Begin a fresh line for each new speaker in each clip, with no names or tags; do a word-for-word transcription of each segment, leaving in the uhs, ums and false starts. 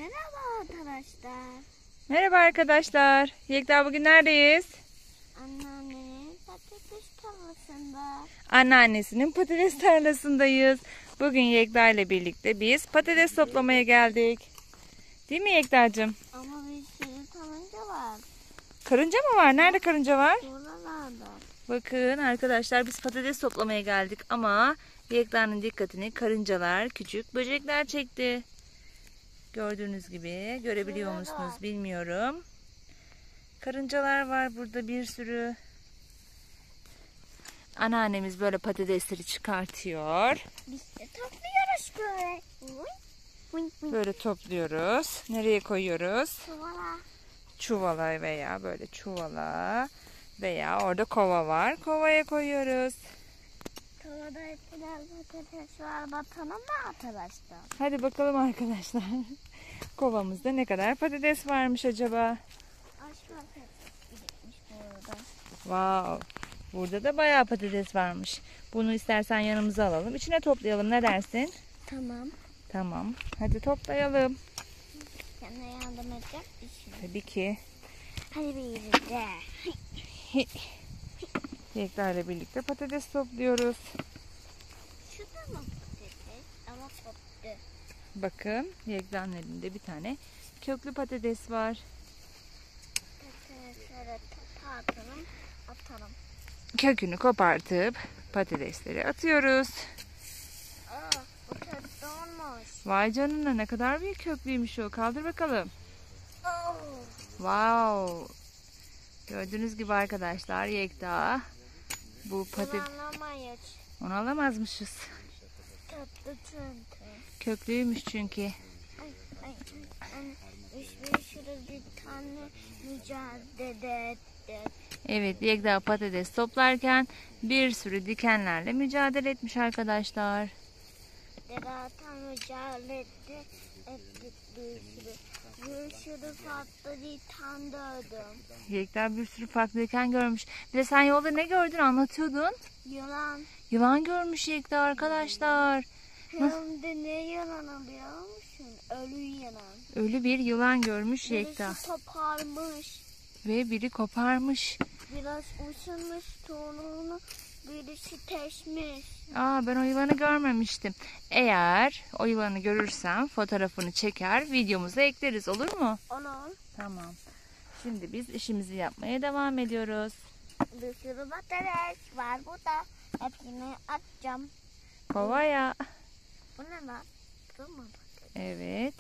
Merhaba arkadaşlar.
Merhaba arkadaşlar. Yekta bugün neredeyiz?
Anneannemin patates tarlasında.
Anneannesinin patates tarlasındayız. Bugün Yekta ile birlikte biz patates toplamaya geldik. Değil mi Yekta'cığım?
Ama bir sürü karınca var.
Karınca mı var? Nerede karınca var?
Buralarda.
Bakın arkadaşlar biz patates toplamaya geldik ama Yekta'nın dikkatini karıncalar, küçük böcekler çekti. Gördüğünüz gibi görebiliyor musunuz bilmiyorum. Karıncalar var burada bir sürü. Anneannemiz böyle patatesleri çıkartıyor.
Biz de topluyoruz böyle.
Böyle topluyoruz. Nereye koyuyoruz?
Çuvala.
Çuvala veya böyle çuvala veya orada kova var. Kovaya koyuyoruz.
Kovada biraz patates var. Bakalım mı arkadaşlar?
Hadi bakalım arkadaşlar. Kovamızda ne kadar patates varmış acaba?
Aşma patates gitmiş burada.
Wow. Burada da bayağı patates varmış. Bunu istersen yanımıza alalım. İçine toplayalım. Ne dersin?
Tamam.
Tamam. Hadi toplayalım.
Sana yardım edecek misin?
Tabii ki.
Hadi bir de.
Yekta ile birlikte patates topluyoruz.
Şurada mı patates? Ama koptu.
Bakın Yekta'nın elinde bir tane köklü patates var.
Patatesleri atalım, atalım.
Kökünü kopartıp patatesleri atıyoruz.
Aa, bu kötü olmuş.
Vay canına ne kadar büyük köklüymüş o. Kaldır bakalım.
Oh.
Wow. Gördüğünüz gibi arkadaşlar Yekta bu patates...
Kullanlamayız.
Onu alamazmışız.
Tatlı çünkü.
Köklüymüş çünkü.
Ay, ay, ay. Üç bir sürü bir tane mücadele etti.
Evet Yekta patates toplarken bir sürü dikenlerle mücadele etmiş arkadaşlar.
Zaten mücadele etti. Ettik bir sürü. Bir sürü farklı bir tane gördüm.
Yekta bir sürü farklı diken görmüş. Bir de sen yolda ne gördün anlatıyordun.
Yılan.
Yılan görmüş Yekta arkadaşlar.
Hem de ne yılanı biliyor musun? Ölü yılan.
Ölü bir yılan görmüş Yekta.
Birisi koparmış.
Ve biri koparmış.
Biraz uçmuş toruğunu, birisi teşmiş.
Aa ben o yılanı görmemiştim. Eğer o yılanı görürsem fotoğrafını çeker videomuza ekleriz olur mu?
Olur.
Tamam. Şimdi biz işimizi yapmaya devam ediyoruz.
Bir sürü patates var burada. Hepsini atacağım.
Kovaya.
Bu ne lan? Bu mu patates?
Evet.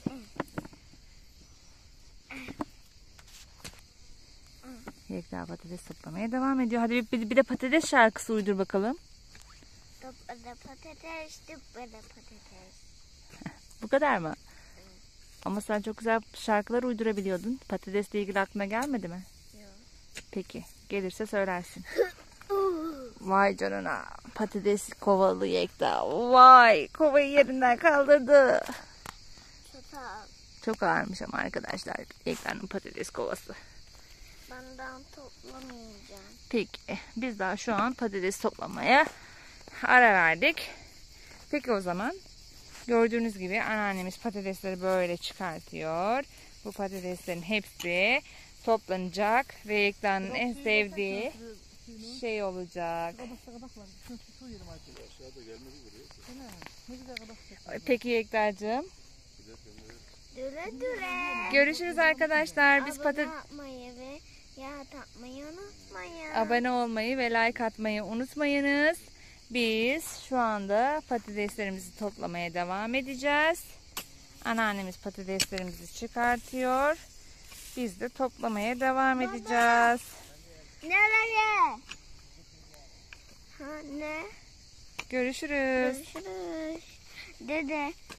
Yekta patates toplamaya devam ediyor. Hadi bir, bir de patates şarkısı uydur bakalım.
Tıpkıda patates, tıpkıda patates.
Bu kadar mı? Ama sen çok güzel şarkılar uydurabiliyordun. Patatesle ilgili aklına gelmedi mi?
Yok.
Peki. Gelirse söylersin. Vay canına. Patates kovalı Yekta. Vay. Kovayı yerinden kaldırdı.
Çatal.
Çok ağırmış ama arkadaşlar. Yekta'nın patates kovası.
Benden toplamayacağım.
Peki. Biz daha şu an patates toplamaya ara verdik. Peki o zaman. Gördüğünüz gibi anneannemiz patatesleri böyle çıkartıyor. Bu patateslerin hepsi toplanacak ve Yekta'nın en sevdiği şey olacak. Peki Yekta'cığım.
Düre düre.
Görüşürüz arkadaşlar. Biz patates
Abone olmayı ve yağ tatmayı unutmayın.
abone olmayı ve like atmayı unutmayınız. Biz şu anda patateslerimizi toplamaya devam edeceğiz. Anneannemiz patateslerimizi çıkartıyor. Biz de toplamaya devam edeceğiz.
Nereye? Ha, ne?
Görüşürüz.
Görüşürüz. Dede